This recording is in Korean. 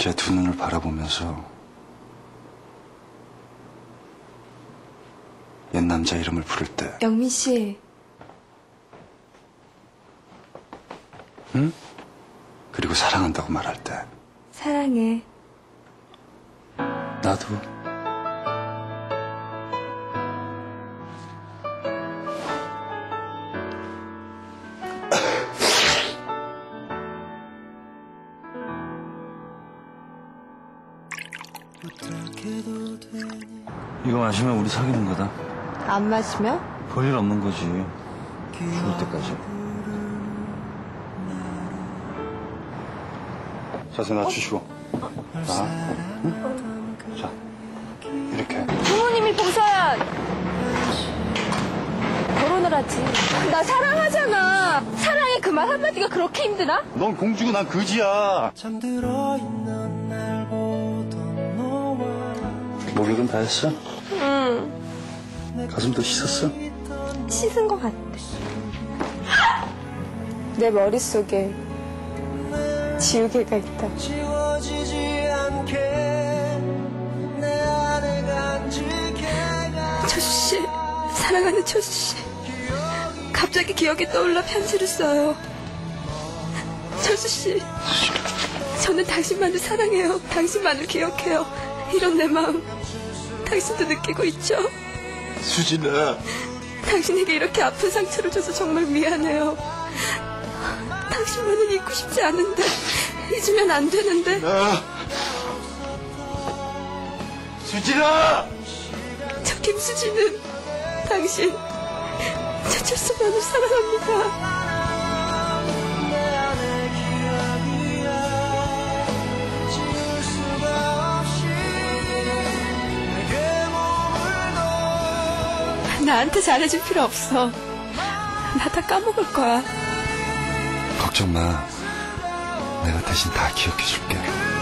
제 두 눈을 바라보면서 옛 남자 이름을 부를 때, 영민 씨. 응? 그리고 사랑한다고 말할 때, 사랑해. 나도. 이거 마시면 우리 사귀는 거다. 안 마시면? 볼일 없는 거지. 죽을 때까지. 자세 낮추시고. 자, 응? 자, 이렇게. 부모님이 보선 결혼을 하지. 나 사랑하잖아. 사랑의 그 말 한마디가 그렇게 힘드나? 넌 공주고 난 거지야. 목욕은 다 했어? 응. 가슴도 씻었어? 씻은 것 같아. 내 머릿속에 지우개가 있다. 철수씨, 사랑하는 철수씨, 갑자기 기억이 떠올라 편지를 써요. 철수씨, 저는 당신만을 사랑해요. 당신만을 기억해요. 이런 내 마음 당신도 느끼고 있죠? 수진아. 당신에게 이렇게 아픈 상처를 줘서 정말 미안해요. 당신만은 잊고 싶지 않은데, 잊으면 안 되는데. 수진아! 저 김수지는 당신, 저 철수만을 사랑합니다. 나한테 잘해줄 필요 없어. 나 다 까먹을 거야. 걱정 마. 내가 대신 다 기억해줄게.